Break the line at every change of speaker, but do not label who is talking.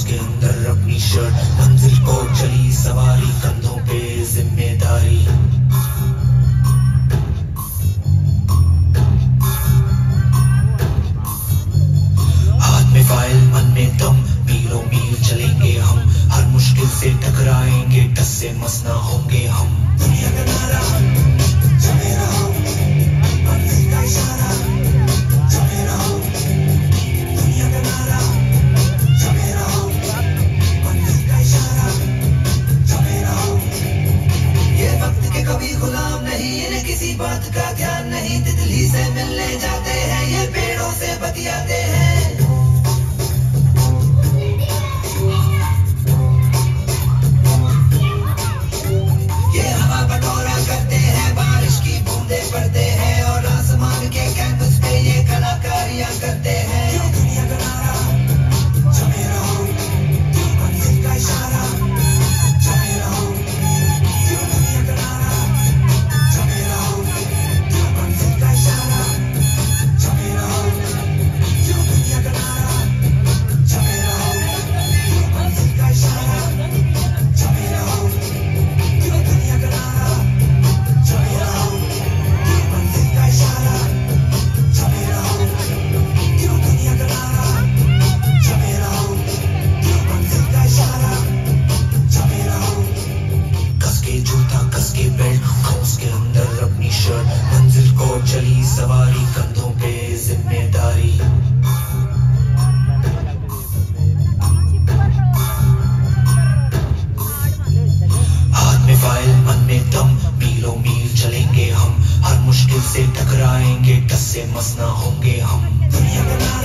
उसके अंदर अपनी शर्ट, मंजिल को चली सवारी, कंधों पे जिम्मेदारी। हाथ में फाइल मन में दम, मीलों मील चलेंगे हम, हर मुश्किल से टकराएंगे, टस से मस ना होंगे हम। दुनिया का नारा चले रहो, मंजिल का इशारा चले रहो, दुनिया का नारा चले रहो, मंजिल का इशारा चले रहो। ये वक्त के कभी गुलाम नहीं, इन्हें किसी बात का ध्यान नहीं, तितली से मिलने जाते हैं, ये पेड़ों से बतियाते हैं। पढ़ते हैं और आसमान के कैंवस पे ये कलाकारियां करते हैं। दुनिया का नारा चले रहो, मंजिल का इशारा चले रहो, दुनिया का नारा चले रहो, मंजिल का इशारा चले रहो, दुनिया का नारा चले रहो, मंजिल का इशारा चले रहो, दुनिया का नारा चले रहो, इशारा चले रहो, क्यों दुनिया का नारा चले रहो, क्यों मंजिल का इशारा चले रहो। कस के जूता कस के बेल्ट, ठोस के अंदर अपनी शर्ट, मंजिल को चली सवारी, कंधों पे जिम्मेदारी। हाथ में फाइल मन में दम, मीलों मील चलेंगे हम, हर मुश्किल से टकराएंगे, टस से मस ना होंगे हम। दुनिया का